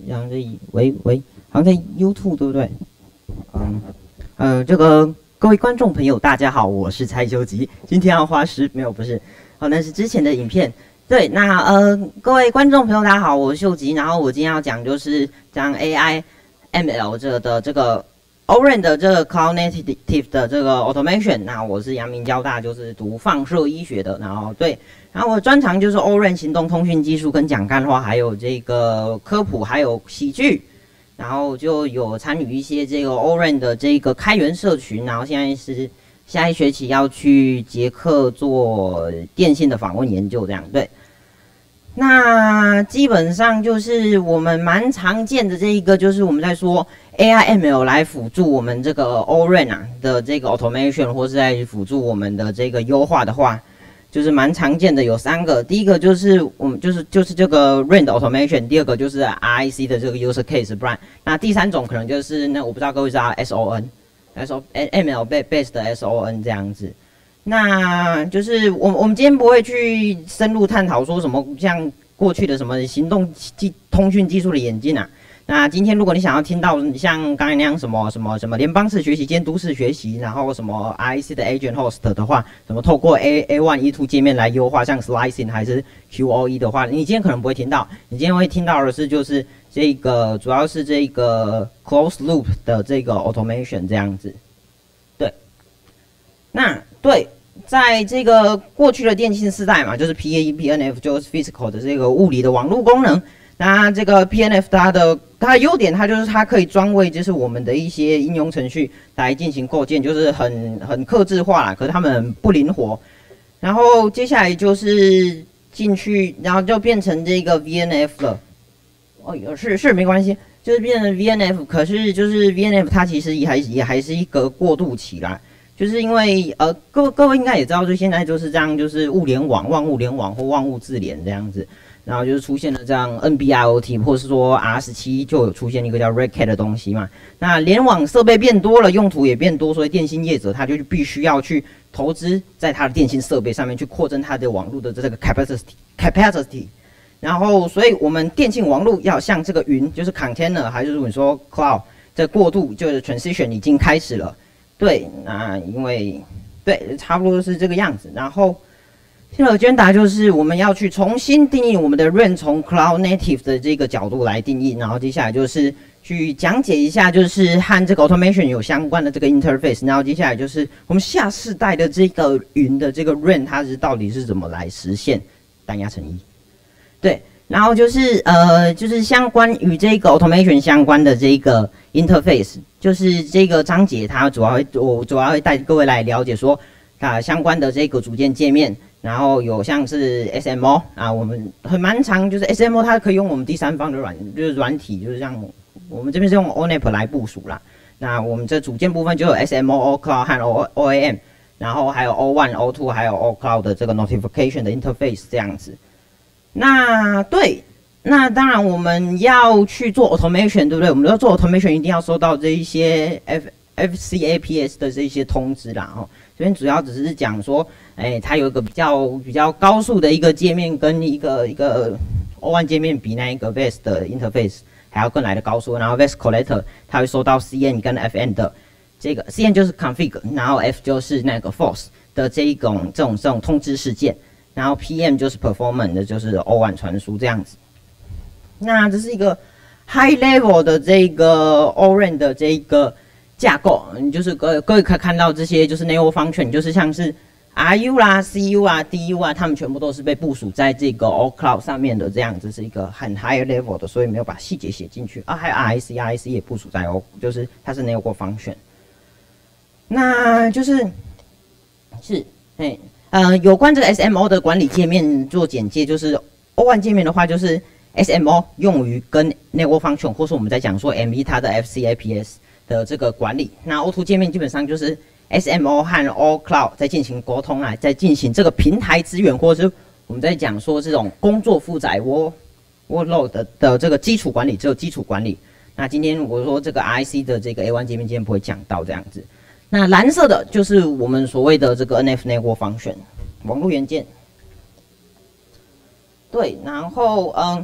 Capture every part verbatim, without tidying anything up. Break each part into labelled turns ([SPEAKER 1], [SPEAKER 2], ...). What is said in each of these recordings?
[SPEAKER 1] 然后这喂喂，好像在 YouTube 对不对？嗯，呃，这个各位观众朋友，大家好，我是蔡修吉，今天要花十没有不是，哦，那是之前的影片。对，那呃，各位观众朋友，大家好，我是秀吉，然后我今天要讲就是讲 A I、M L 这个的这个 Oren 的这个 Cloud Native 的这个 Automation。那我是阳明交大，就是读放射医学的，然后对，然后我的专长就是 Oren 行动通讯技术跟讲干话，还有这个科普，还有喜剧。然后就有参与一些这个 Oren 的这个开源社群，然后现在是下一学期要去捷克做电信的访问研究，这样对。那基本上就是我们蛮常见的这一个，就是我们在说 A I M L 来辅助我们这个 Oren 啊的这个 automation， 或是在辅助我们的这个优化的话，就是蛮常见的有三个。第一个就是我们就是就是这个 R A N 的 automation， 第二个就是 R I C 的这个 user case brand， 那第三种可能就是那我不知道各位知道 S O N。S O M L based 的 S O N 这样子，那就是我我们今天不会去深入探讨说什么像过去的什么行动技通讯技术的演进啊。那今天如果你想要听到像刚才那样什么什么什么联邦式学习监督式学习，然后什么 R I C 的 agent host 的话，什么透过 A A1 E2 界面来优化，像 slicing 还是 Q O E 的话，你今天可能不会听到，你今天会听到的是就是这个主要是这个 closed loop 的这个 automation 这样子。对，那对，在这个过去的电信时代嘛，就是 P A E P N F 就是 physical 的这个物理的网络功能。那这个 P N F 它的它的优点，它就是它可以专为就是我们的一些应用程序来进行构建，就是很很客制化啦，可是它们不灵活。然后接下来就是进去，然后就变成这个 V N F 了。哦，是是没关系，就是变成 V N F， 可是就是 V N F 它其实也还也还是一个过渡期啦，就是因为呃各各位应该也知道，就现在就是这样，就是物联网、万物联网或万物自联这样子。然后就是出现了这样 N B I O T， 或是说 R 十七 就有出现一个叫 Red Cat 的东西嘛。那联网设备变多了，用途也变多，所以电信业者他就必须要去投资在他的电信设备上面，去扩增他的网络的这个 capacity capacity。然后，所以我们电信网络要像这个云，就是 container， 还是如果你说 cloud， 这过渡就是 transition 已经开始了。对，那因为对，差不多是这个样子。然后。现在的 agenda 就是我们要去重新定义我们的 R A N， 从 Cloud Native 的这个角度来定义，然后接下来就是去讲解一下，就是和这个 Automation 有相关的这个 interface， 然后接下来就是我们下世代的这个云的这个 R A N， 它是到底是怎么来实现单压成一？对，然后就是呃，就是相关于这个 Automation 相关的这个 interface， 就是这个章节它主要会我主要会带各位来了解说啊相关的这个组件界面。然后有像是 S M O 啊，我们很蛮常就是 S M O 它可以用我们第三方的软就是软体，就是像我们这边是用 O N A P 来部署啦。那我们这组件部分就有 S M O、O Cloud 和 O O A M， 然后还有 O 一、O 二 还有 O Cloud 的这个 notification 的 interface 这样子。那对，那当然我们要去做 automation， 对不对？我们要做 automation 一定要收到这一些 F F C A P S 的这一些通知啦。哦，这边主要只是讲说。哎，它有一个比较比较高速的一个界面，跟一个一个 O 一 界面比那一个 V E S 的 interface 还要更来的高速。然后 V E S collector 它会收到 C N 跟 F N 的这个 C N 就是 config， 然后 F 就是那个 false 的这一种这种这种通知事件，然后 P M 就是 performance 的就是 O 一 传输这样子。那这是一个 high level 的这个 O R A N 的这个架构，你就是各各位可以看到这些就是 network function， 就是像是。R U 啦、C U 啊、D U 啊，他们全部都是被部署在这个 O Cloud 上面的，这样子是一个很 high level 的，所以没有把细节写进去啊。还有 R I C，R I C 也部署在 O， 就是它是 network function。那就是是哎呃，有关这个 S M O 的管理界面做简介，就是 O 一 界面的话，就是 S M O 用于跟 network function， 或是我们在讲说 M V 它的 F C A P S 的这个管理。那 O 二 界面基本上就是。S M O 和 O Cloud 在进行沟通啊，在进行这个平台资源，或者是我们在讲说这种工作负载 work workload 的, 的这个基础管理，只有基础管理。那今天我说这个 R I C 的这个 A 一 界面，今天不会讲到这样子。那蓝色的就是我们所谓的这个 N F Network Function 网络元件。对，然后嗯，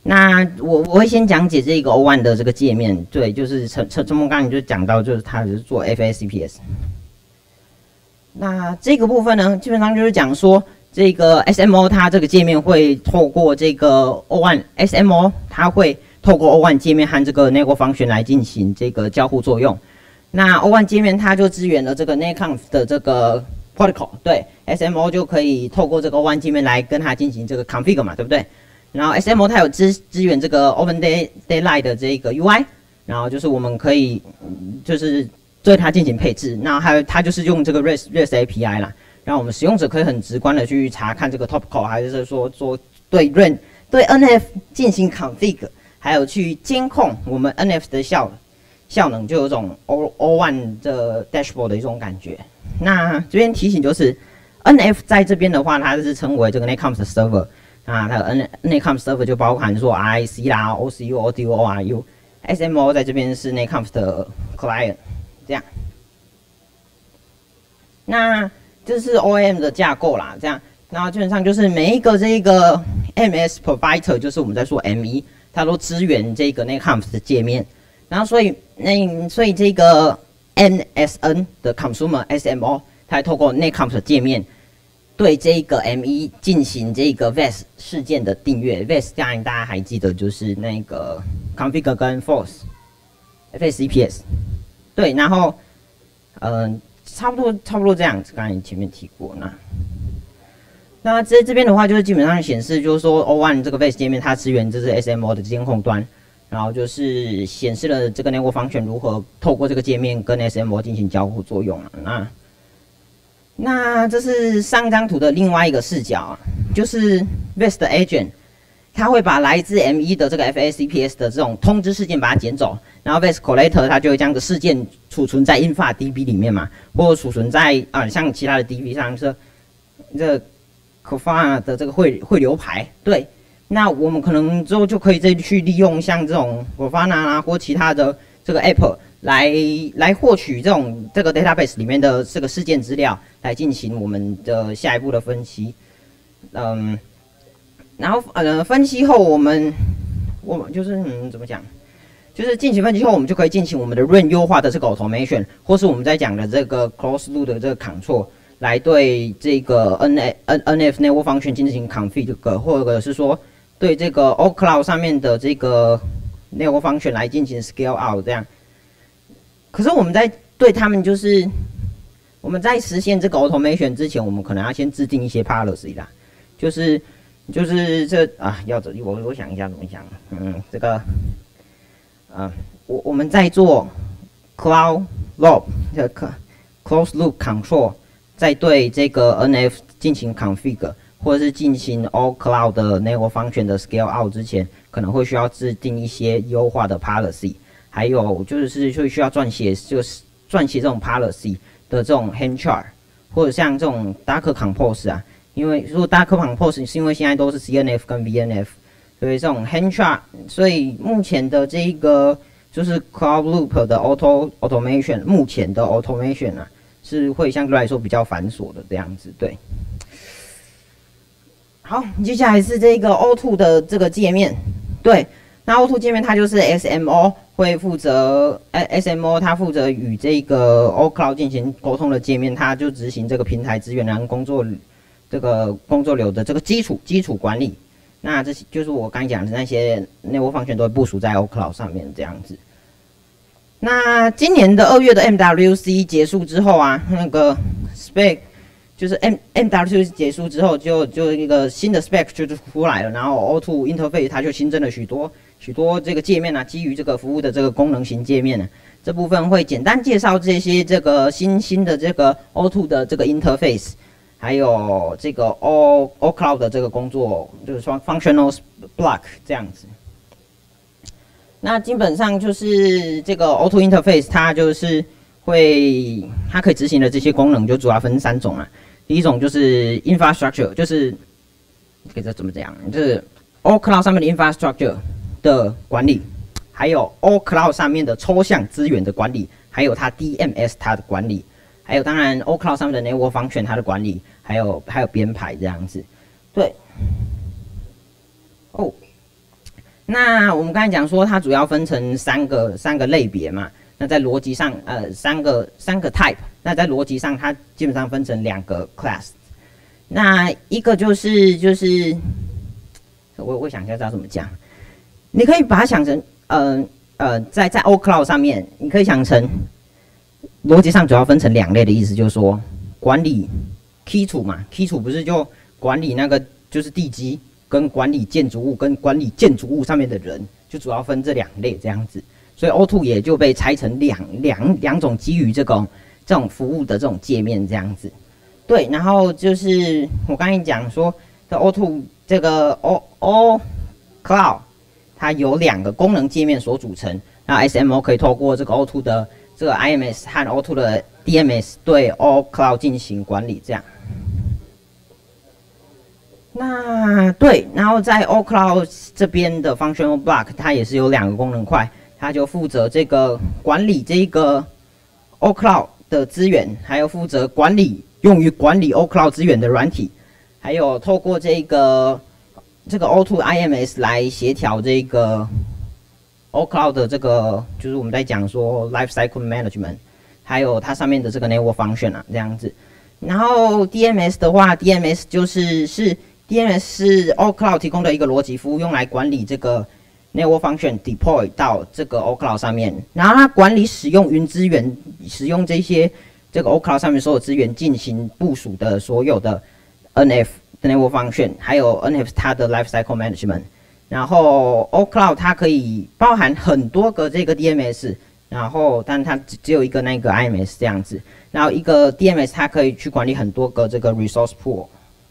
[SPEAKER 1] 那我我会先讲解这个 O 一 的这个界面，对，就是陈陈陈梦刚才就讲到，就是它是做 F A C P S。那这个部分呢，基本上就是讲说，这个 S M O 它这个界面会透过这个 O 一 S M O， 它会透过 O 一 界面和这个 network function 来进行这个交互作用。那 O 一 界面它就支援了这个 netconf 的这个 protocol， 对 ，S M O 就可以透过这个 O 一 界面来跟它进行这个 config 嘛，对不对？然后 S M O 它有支支援这个 Open Day Daylight 的这个 U I， 然后就是我们可以就是对它进行配置。那还有它就是用这个 REST REST A P I 啦，让我们使用者可以很直观的去查看这个 topical， 还是说做对 run 对 N F 进行 config， 还有去监控我们 N F 的效效能，就有种 O O 一 的 dashboard 的一种感觉。那这边提醒就是 N F 在这边的话，它是称为这个 netconf 的 server。啊，它的 N netconf server 就包含说 R I C 啦、O C U、O D U、O R U、S M O 在这边是 netconf 的 client， 这样。那这是 O A M 的架构啦，这样。然后基本上就是每一个这个 M S provider， 就是我们在说 M 一， 它都支援这个 netconf 的界面。然后所以那所以这个 N S N 的 consumer S M O， 它透过 netconf 的界面。对这个 M 一 进行这个 V A S 事件的订阅 ，V A S 当然大家还记得就是那个 config 跟 force F A C P S， 对，然后嗯、呃，差不多差不多这样子，刚才前面提过那。那这这边的话，就是基本上显示就是说 O 一 这个 V A S 界面它支援这是 S M O 的监控端，然后就是显示了这个 network function 如何透过这个界面跟 S M O 进行交互作用啊，那。那这是上张图的另外一个视角啊，就是 V A S 的 agent， 它会把来自 M 一 的这个 F A C P S 的这种通知事件把它捡走，然后 V A S collector 它就会将这个事件储存在 InfDB 里面嘛，或者储存在啊像其他的 D B 上，是这 Kafka 的这个汇汇流排。对，那我们可能之后就可以再去利用像这种 Kafka 啦或其他的这个 App。来来获取这种这个 database 里面的这个事件资料，来进行我们的下一步的分析。嗯，然后呃分析后，我们我们就是嗯怎么讲，就是进行分析后，我们就可以进行我们的 run 优化的这个 automation， 或是我们在讲的这个 close loop 的这个 control， 来对这个 N N N F network function 进行 config， 或者是说对这个 O Cloud 上面的这个 network function 来进行 scale out 这样。可是我们在对他们就是我们在实现这个 automation 之前，我们可能要先制定一些 policy 啦，就是就是这啊，要我我想一下怎么讲，嗯，这个啊，我我们在做 cloud loop 这个 close loop control， 在对这个 N F 进行 config， 或者是进行 all cloud 的 network function 的 scale out 之前，可能会需要制定一些优化的 policy。还有就是就需要撰写，就是撰写这种 policy 的这种 hand chart， 或者像这种 Docker compose 啊，因为如果 Docker compose 是因为现在都是 C N F 跟 V N F， 所以这种 hand chart， 所以目前的这一个就是 Cloud Loop 的 auto automation， 目前的 automation 啊是会相对来说比较繁琐的这样子，对。好，接下来是这个 O 二 的这个界面，对。那 O 二 界面它就是 S M O 会负责，呃 S M O 它负责与这个 O Cloud 进行沟通的界面，它就执行这个平台资源然工作这个工作流的这个基础基础管理。那这就是我刚讲的那些 network function 都会部署在 O Cloud 上面这样子。那今年的二月的 M W C 结束之后啊，那个 spec 就是 M MWC 结束之后就就一个新的 spec 就出来了，然后 O 二 interface 它就新增了许多。许多这个界面啊，基于这个服务的这个功能型界面呢、啊，这部分会简单介绍这些这个新兴的这个 O 二 的这个 interface， 还有这个 O O Cloud 的这个工作，就是说 functional block 这样子。那基本上就是这个 O 二 interface， 它就是会它可以执行的这些功能就主要分三种啊。第一种就是 infrastructure， 就是这个怎么讲，就是 O Cloud 上面的 infrastructure。的管理，还有 O Cloud 上面的抽象资源的管理，还有它 D M S 它的管理，还有当然 O Cloud 上面的 network function 它的管理，还有还有编排这样子。对，哦， 那我们刚才讲说，它主要分成三个三个类别嘛。那在逻辑上，呃，三个三个 type。那在逻辑上，它基本上分成两个 class。那一个就是就是我我想一下要怎么讲，你可以把它想成，呃呃，在在 OCloud 上面，你可以想成逻辑上主要分成两类的意思，就是说管理基础嘛，基础不是就管理那个就是地基，跟管理建筑物跟管理建筑物上面的人，就主要分这两类这样子。所以 O 二 也就被拆成两两两种基于这种这种服务的这种界面这样子。对，然后就是我刚才讲说的 O 二 这个 O O Cloud， 它有两个功能界面所组成。那 S M O 可以透过这个 O 二 的这个 I M S 和 O 二 的 D M S 对 O Cloud 进行管理这样。那对，然后在 O Cloud 这边的 Functional Block， 它也是有两个功能块。他就负责这个管理这个 OCloud 的资源，还有负责管理用于管理 OCloud 资源的软体，还有透过这个这个 O 二 I M S 来协调这个 OCloud 的这个，就是我们在讲说 Life Cycle Management， 还有它上面的这个 Network Function 啊这样子。然后 D M S 的话 ，D M S 就是是 D M S 是 OCloud 提供的一个逻辑服务，用来管理这个Network Function deploy 到这个 OCloud 上面，然后它管理使用云资源，使用这些这个 OCloud 上面所有资源进行部署的所有的 N F 的 Network Function， 还有 N F 它的 Life Cycle Management。然后 OCloud 它可以包含很多个这个 D M S， 然后但它只有一个那个 I M S 这样子，然后一个 D M S 它可以去管理很多个这个 Resource Pool。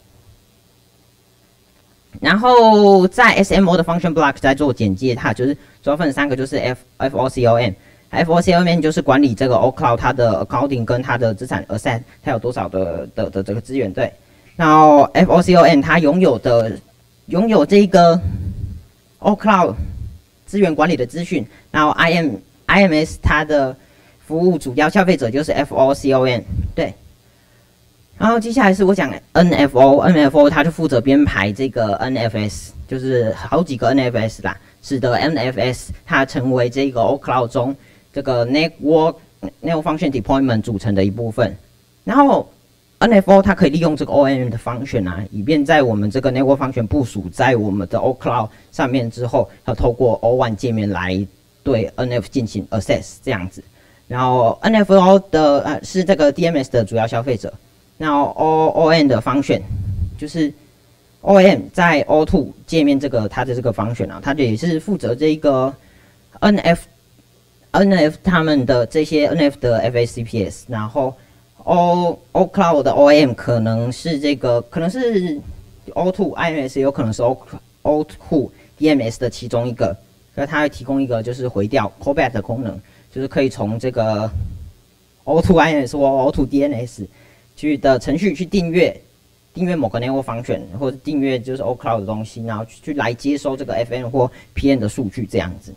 [SPEAKER 1] 然后在 S M O 的 Function Block 在做简介，它就是主要分三个，就是 F F O C O M。F O C O M 就是管理这个 OCloud 它的 accounting 跟它的资产 asset， 它有多少的的的这个资源对。然后 F O C O M 它拥有的拥有这个 OCloud 资源管理的资讯，然后 I M I M S 它的服务主要消费者就是 F O C O M 对。然后接下来是我讲 N F O，N F O 它就负责编排这个 N F S， 就是好几个 N F S 啦，使得 N F S 它成为这个 OCloud 中这个 Network Network Function Deployment 组成的一部分。然后 N F O 它可以利用这个 O M 的 function 啊，以便在我们这个 Network Function 部署在我们的 OCloud 上面之后，要透过 O 一 界面来对 N F 进行 access 这样子。然后 N F O 的呃是这个 D M S 的主要消费者。然后 O O M 的 function 就是 O M 在 O 二 界面这个它的这个 function 啊，它也是负责这个 N F N F 他们的这些 N F 的 F A C P S， 然后 O OCloud 的 O M 可能是这个可能是 O 二 I M S， 也有可能是 O O 二 D M S 的其中一个，所以它会提供一个就是回调 callback 的功能，就是可以从这个 O 二 I M S 或 O 二 D N S去的程序去订阅订阅某个 network function， 或者订阅就是 OCloud 的东西，然后去去来接收这个 F N 或 P N 的数据这样子。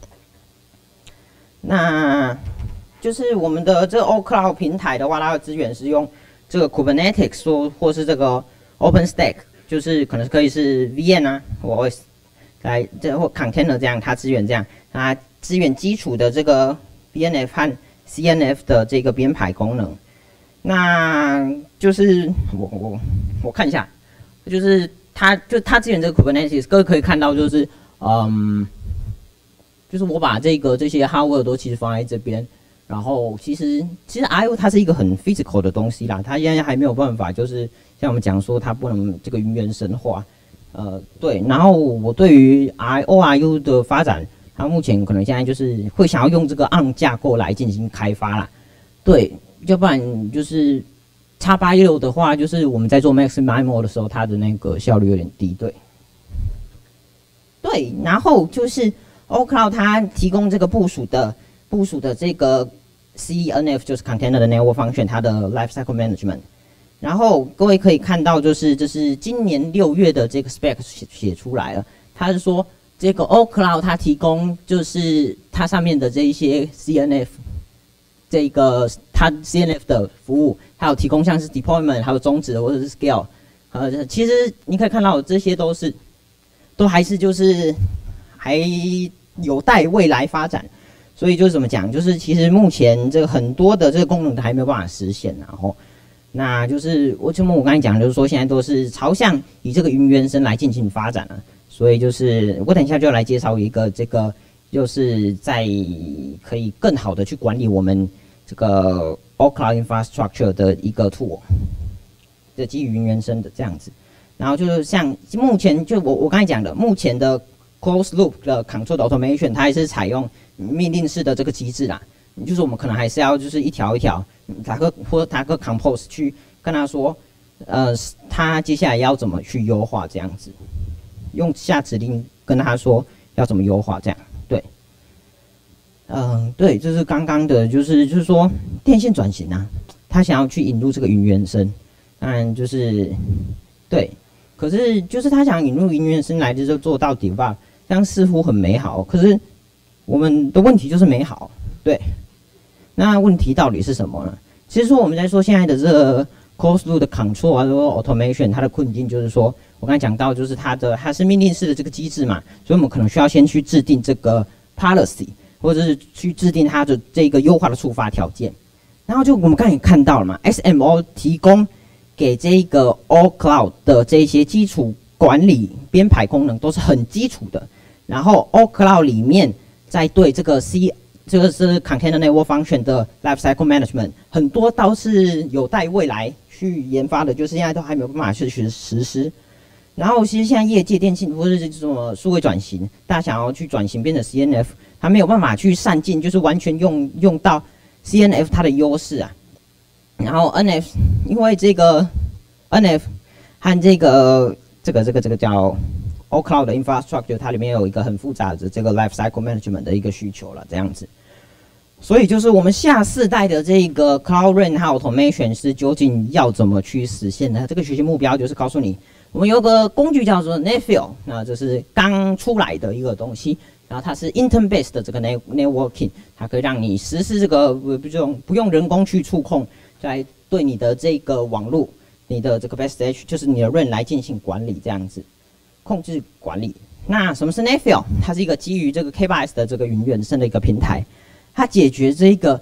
[SPEAKER 1] 那就是我们的这个 OCloud 平台的话，它的资源是用这个 Kubernetes 或或是这个 OpenStack， 就是可能可以是 V M 啊，或 O S 来这或 Container 这样，它资源这样，它资源基础的这个 B N F 和 C N F 的这个编排功能。那就是我我我看一下，就是它就它资源这个 Kubernetes， 各位可以看到就是嗯，就是我把这个这些 hardware 都其实放在这边，然后其实其实 I O 它是一个很 physical 的东西啦，它现在还没有办法就是像我们讲说它不能这个云原神化，呃对，然后我对于 I O R U 的发展，它目前可能现在就是会想要用这个 A R M 架构来进行开发啦，对。要不然就是 X 八十六 的话，就是我们在做 Max M I M O 的时候，它的那个效率有点低，对。对，然后就是 OCloud 它提供这个部署的部署的这个 C N F 就是 Container 的 Network Function， 它的 Life Cycle Management。然后各位可以看到，就是这是今年六月的这个 spec 写写出来了，它是说这个 OCloud 它提供就是它上面的这一些 C N F。这个它 C N F 的服务，还有提供像是 deployment， 还有终止或者是 scale， 呃，其实你可以看到这些都是，都还是就是还有待未来发展。所以就是怎么讲，就是其实目前这个很多的这个功能还没有办法实现，然后那就是为什么我刚才讲，就是说现在都是朝向以这个云原生来进行发展了。所以就是我等一下就来介绍一个这个，就是在可以更好的去管理我们这个 All Cloud Infrastructure 的一个 tool， 的基于云原生的这样子。然后就是像目前就我我刚才讲的，目前的 Closed Loop 的 Control Automation 它还是采用命令式的这个机制啦，就是我们可能还是要就是一条一条打个或者打个 compose 去跟他说，呃，他接下来要怎么去优化这样子，用下指令跟他说要怎么优化这样，对，嗯、呃，对，这是刚刚的，就是就是说电线转型啊，他想要去引入这个云原生，当然就是对，可是就是他想引入云原生来就做到 debug， 这样似乎很美好，可是我们的问题就是美好，对。那问题到底是什么呢？其实说我们在说现在的这个 closed loop 的 control 啊，或 automation， 它的困境就是说，我刚才讲到，就是它的它是命令式的这个机制嘛，所以我们可能需要先去制定这个 policy， 或者是去制定它的这个优化的触发条件。然后就我们刚才也看到了嘛 ，S M O 提供给这个 All Cloud 的这些基础管理编排功能都是很基础的，然后 All Cloud 里面在对这个 C 这个是 Container Network Function 的 Lifecycle Management， 很多都是有待未来去研发的，就是现在都还没有办法去实实施。然后其实现在业界电信或者是什么数位转型，大家想要去转型变成 C N F， 它没有办法去善尽，就是完全用用到 C N F 它的优势啊。然后 N F 因为这个 N F 和这个这个这个这个叫All Cloud 的 Infrastructure， 它里面有一个很复杂的这个 Lifecycle Management 的一个需求了，这样子。所以就是我们下世代的这个 Cloud Run 和 Automation 是究竟要怎么去实现呢？这个学习目标就是告诉你，我们有个工具叫做 Netfill， 那这是刚出来的一个东西，然后它是 Intern Based 的这个 Networking， 它可以让你实施这个不用不用人工去触控，来对你的这个网络、你的这个 Best H 就是你的 Run 来进行管理这样子。控制管理。那什么是 Netfill？ 它是一个基于这个 K 八 S 的这个云原生的一个平台，它解决这个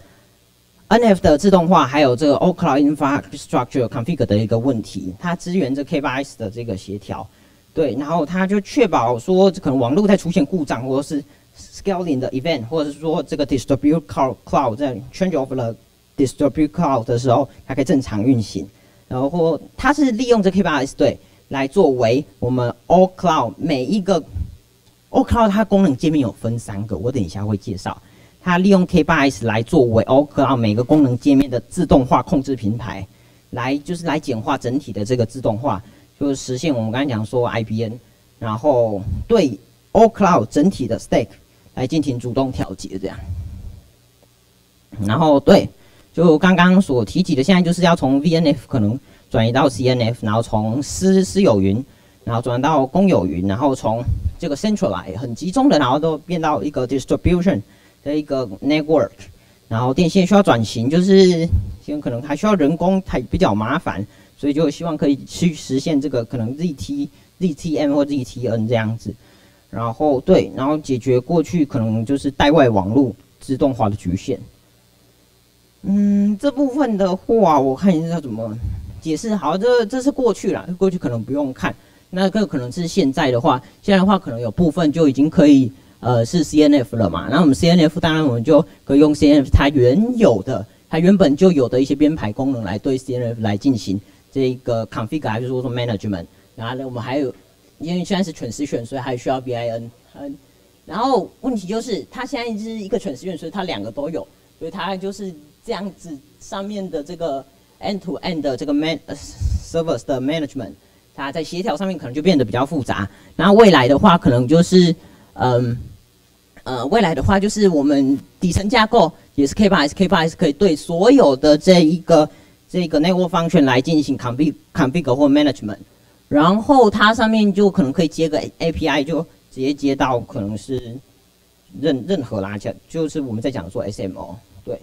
[SPEAKER 1] N F 的自动化，还有这个 All Cloud Infrastructure Config 的一个问题。它支援这 K 八 S 的这个协调，对，然后它就确保说，可能网络在出现故障，或者是 scaling 的 event， 或者是说这个 distribute cloud 在 change of the distribute cloud 的时候，它可以正常运行。然后它是利用这 K 八 S 对。来作为我们 All Cloud 每一个 All Cloud 它功能界面有分三个，我等一下会介绍。它利用 K 八 S 来作为 All Cloud 每个功能界面的自动化控制平台，来就是来简化整体的这个自动化，就是实现我们刚才讲说 I B N， 然后对 All Cloud 整体的 Stack 来进行主动调节这样。然后对，就刚刚所提及的，现在就是要从 V N F 可能转移到 C N F， 然后从私私有云，然后转到公有云，然后从这个 centralize 很集中的，然后都变到一个 distribution 的一个 network， 然后电线需要转型，就是可能还需要人工，还比较麻烦，所以就希望可以去实现这个可能 Z T Z T M 或 Z T N 这样子，然后对，然后解决过去可能就是带外网络自动化的局限。嗯，这部分的话，我看一下怎么解释。好，这这是过去了，过去可能不用看。那个可能是现在的话，现在的话可能有部分就已经可以呃是 C N F 了嘛。那我们 C N F 当然我们就可以用 C N F 它原有的、它原本就有的一些编排功能来对 C N F 来进行这个 config 还是说说 management。然后呢，我们还有因为现在是 transition， 所以还需要 V I N。嗯，然后问题就是它现在是一个 transition， 所以它两个都有，所以它就是这样子上面的这个 end to end 的这个 man、呃、service 的 management， 它在协调上面可能就变得比较复杂。然后未来的话，可能就是嗯呃未来的话就是我们底层架构也是 K 八 S， K 八 S 可以对所有的这一个这个 network function 来进行 config config 或 management， 然后它上面就可能可以接个 A P I， 就直接接到可能是任任何啦，就是我们在讲说 S M O， 对。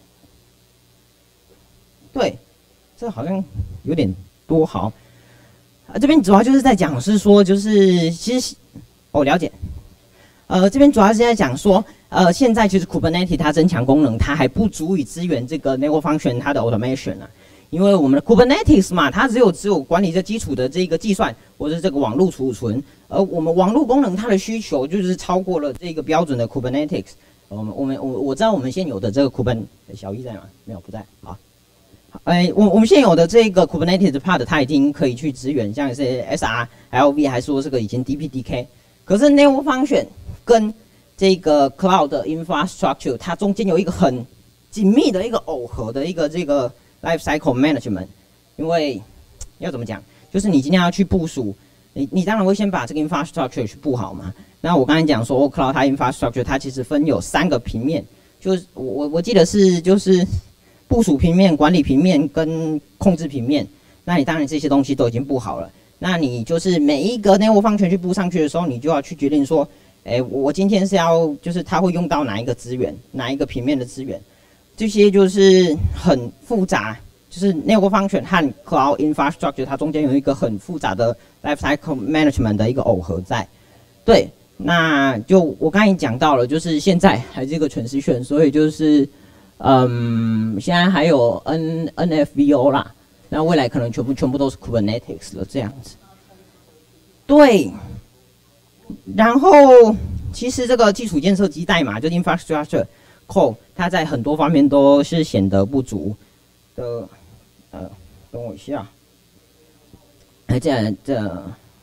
[SPEAKER 1] 对，这好像有点多好。啊，这边主要就是在讲是说，就是其实我、哦、了解。 呃，这边主要是在讲说，呃，现在其实 Kubernetes 它增强功能，它还不足以支援这个 network function 它的 automation 啊。因为我们的 Kubernetes 嘛，它只有只有管理这基础的这个计算或者这个网络储存，而我们网络功能它的需求就是超过了这个标准的 Kubernetes。我们我们我我知道我们现有的这个 Kubernetes 小易在吗？没有，不在。好，哎，我我们现有的这个 Kubernetes part 它已经可以去支援，像是 S R、L V 还是说这个已经 D P D K， 可是 network function 跟这个 cloud infrastructure 它中间有一个很紧密的一个耦合的一个这个 life cycle management， 因为要怎么讲，就是你今天要去部署，你你当然会先把这个 infrastructure 去布好嘛。那我刚才讲说 cloud 它 infrastructure 它其实分有三个平面，就是我我记得是就是部署平面、管理平面跟控制平面。那你当然这些东西都已经布好了，那你就是每一个 network function 去布上去的时候，你就要去决定说，哎，我今天是要就是它会用到哪一个资源，哪一个平面的资源，这些就是很复杂，就是 network function 和 cloud infrastructure 它中间有一个很复杂的 life cycle management 的一个耦合在。对，那就我刚才讲到了，就是现在还是一个 transition， 所以就是嗯，现在还有 N NFVO 啦，那未来可能全部全部都是 Kubernetes 了这样子。对。然后，其实这个基础建设基代码，就 infrastructure code， 它在很多方面都是显得不足的。呃，等我一下，哎，这这，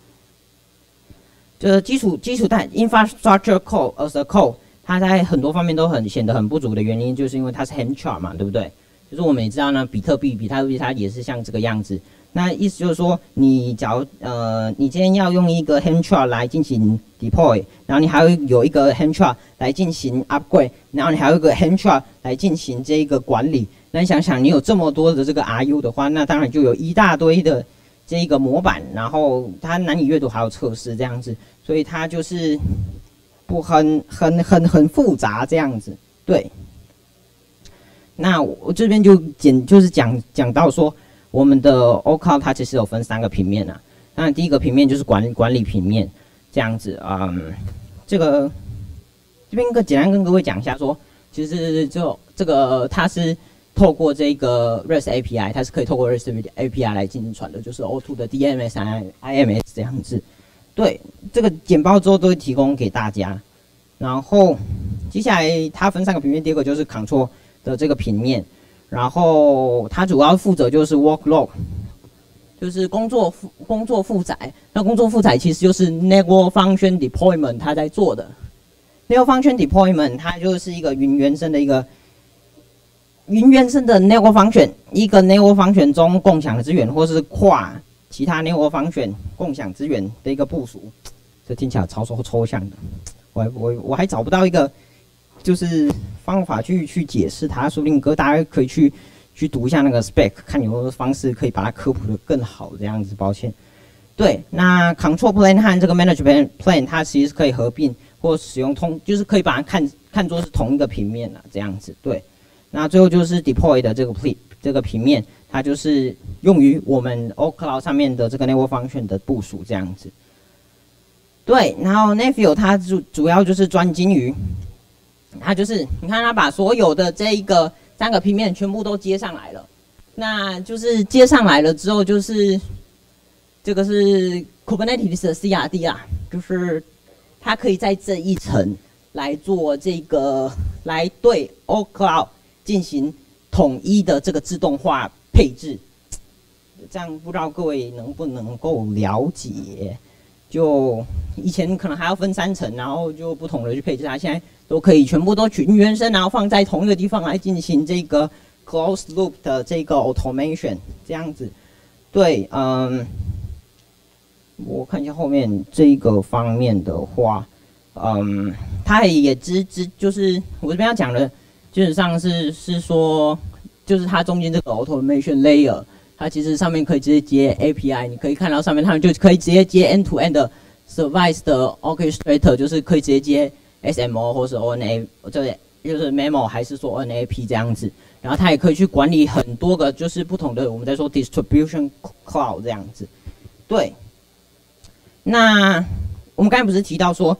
[SPEAKER 1] 这基础基础代 infrastructure code as a code， 它在很多方面都很显得很不足的原因，就是因为它是 hand chart 嘛，对不对？就是我们也知道呢，比特币、比特币它也是像这个样子。那意思就是说，你假如呃，你今天要用一个 hand chart 来进行 deploy， 然后你还会有一个 hand chart 来进行 upgrade， 然后你还有一个 hand chart 来进行这个管理。那你想想，你有这么多的这个 R U 的话，那当然就有一大堆的这个模板，然后它难以阅读还有测试这样子，所以它就是不很很很很复杂这样子。对。那我这边就简就是讲讲到说。我们的 OCloud 它其实有分三个平面啊，那第一个平面就是管管理平面，这样子啊、嗯，这个这边个简单跟各位讲一下说，其实就这个它是透过这个 REST A P I， 它是可以透过 REST A P I 来进行传的，就是 O 二 的 D M S、I M S 这样子。对，这个简报之后都会提供给大家。然后接下来它分三个平面，第二个就是 Control 的这个平面。然后它主要负责就是 workload， 就是工作负工作负载。那工作负载其实就是 network function deployment 它在做的。network function deployment 它就是一个云原生的一个云原生的 network function， 一个 network function 中共享的资源，或是跨其他 network function 共享资源的一个部署。这听起来超抽抽象的，我我我还找不到一个。就是方法去去解释它，说不定哥大家可以去去读一下那个 spec， 看有没有方式可以把它科普的更好这样子。抱歉，对，那 control plan 和这个 management plan 它其实是可以合并或使用通，就是可以把它看看作是同一个平面啦，这样子。对，那最后就是 deploy 的这个 play 这个平面，它就是用于我们 OCloud 上面的这个 network function 的部署这样子。对，然后 Nephew 它主主要就是专精于。它就是你看，它把所有的这一个三个平面全部都接上来了。那就是接上来了之后，就是这个是 Kubernetes 的 C R D 啦，就是它可以在这一层来做这个，来对 OCloud 进行统一的这个自动化配置。这样不知道各位能不能够了解？就以前可能还要分三层，然后就不同的去配置它，现在都可以全部都群原生，然后放在同一个地方来进行这个 closed loop 的这个 automation 这样子。对，嗯，我看一下后面这个方面的话，嗯，它也只只就是我这边要讲的，基本上是是说，就是它中间这个 automation layer。它其实上面可以直接接 A P I， 你可以看到上面他们就可以直接接 end to end 的 service 的 orchestrator， 就是可以直接接 S M O 或是 O N A， 这就是 memo 还是说 N A P 这样子。然后它也可以去管理很多个就是不同的，我们在说 distribution cloud 这样子。对，那我们刚才不是提到说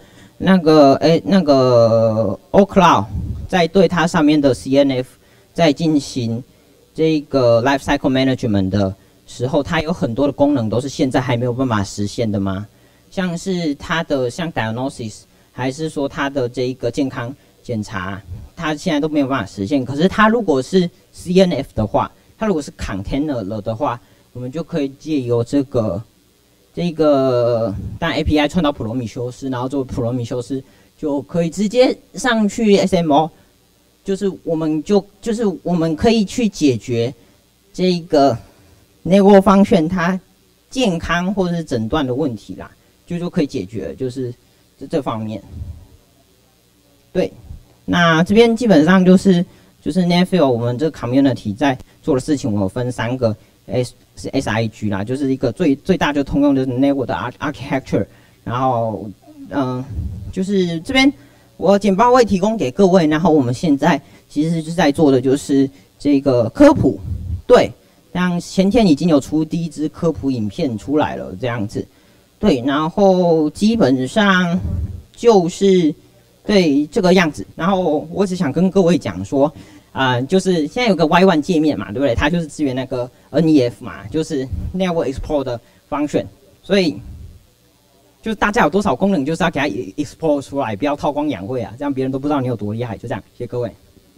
[SPEAKER 1] 那个哎那个 OCloud 在对它上面的 C N F 在进行这个 life cycle management 的时候，它有很多的功能都是现在还没有办法实现的吗？像是它的像 diagnosis， 还是说它的这一个健康检查，它现在都没有办法实现。可是它如果是 C N F 的话，它如果是 container 了的话，我们就可以借由这个这个当 A P I 串到普罗米修斯，然后做普罗米修斯就可以直接上去 S M O， 就是我们就就是我们可以去解决这个 network function 它健康或者是诊断的问题啦，就就可以解决，就是这这方面。对，那这边基本上就是就是 Netfield 我们这个 community 在做的事情，我们分三个 S 是 S I G 啦，就是一个最最大就通用的 network 的 architecture， 然后嗯、呃，就是这边我简报会提供给各位，然后我们现在其实是在做的就是这个科普，对，像前天已经有出第一支科普影片出来了这样子，对，然后基本上就是对这个样子，然后我只想跟各位讲说。啊、呃，就是现在有个 Y 一 界面嘛，对不对？它就是支援那个 N E F 嘛，就是 Network Export 的 function， 所以就是大家有多少功能，就是要给它 export 出来，不要韬光养晦啊，这样别人都不知道你有多厉害。就这样，谢谢各位。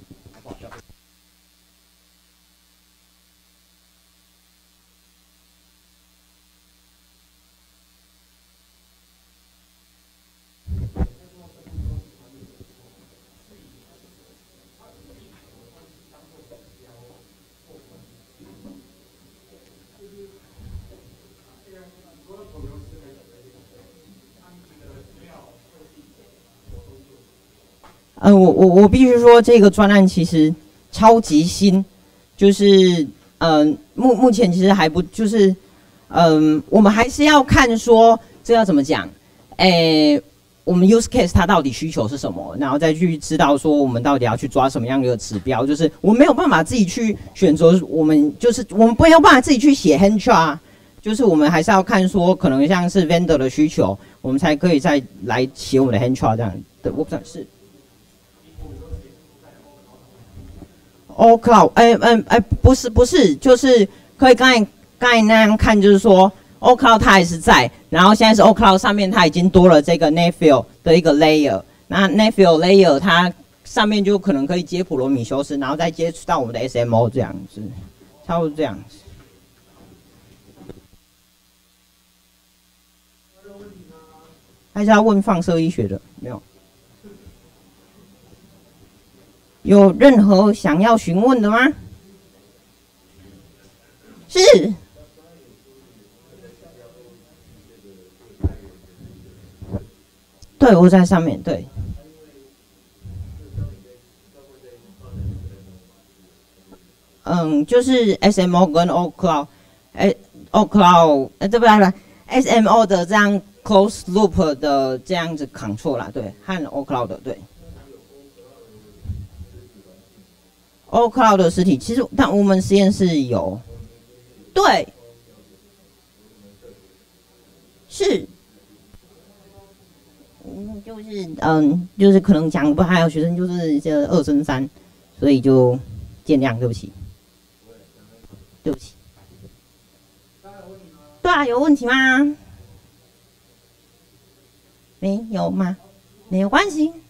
[SPEAKER 1] 呃，我我我必须说，这个专案其实超级新，就是嗯、呃，目目前其实还不就是，嗯、呃，我们还是要看说这要怎么讲，诶，我们 use case 它到底需求是什么，然后再去知道说我们到底要去抓什么样的指标，就是我们没有办法自己去选择，我们就是我们没有办法自己去写 hand chart，就是我们还是要看说可能像是 vendor 的需求，我们才可以再来写我们的 hand chart 这样的，我不知道是。OCloud， 哎哎哎，不是不是，就是可以刚才刚才那样看，就是说 OCloud 它还是在，然后现在是 OCloud 上面它已经多了这个 Netfield 的一个 layer， 那 Netfield layer 它上面就可能可以接普罗米修斯，然后再接触到我们的 S M O 这样子，差不多这样子。还是要问放射医学的没有？有任何想要询问的吗？是。对，我在上面。对。嗯，就是 S M O 跟 OCloud， 哎 ，OCloud， 呃，对不对？ S M O 的这样 close loop 的这样子 control 啦，对，和 OCloud 的对。OCloud 的实体，其实但我们实验室有，对，是，嗯，就是嗯，就是可能讲不还有学生就是这二升三，所以就见谅，对不起，对不起。对啊，有问题吗？没有吗？没有关系。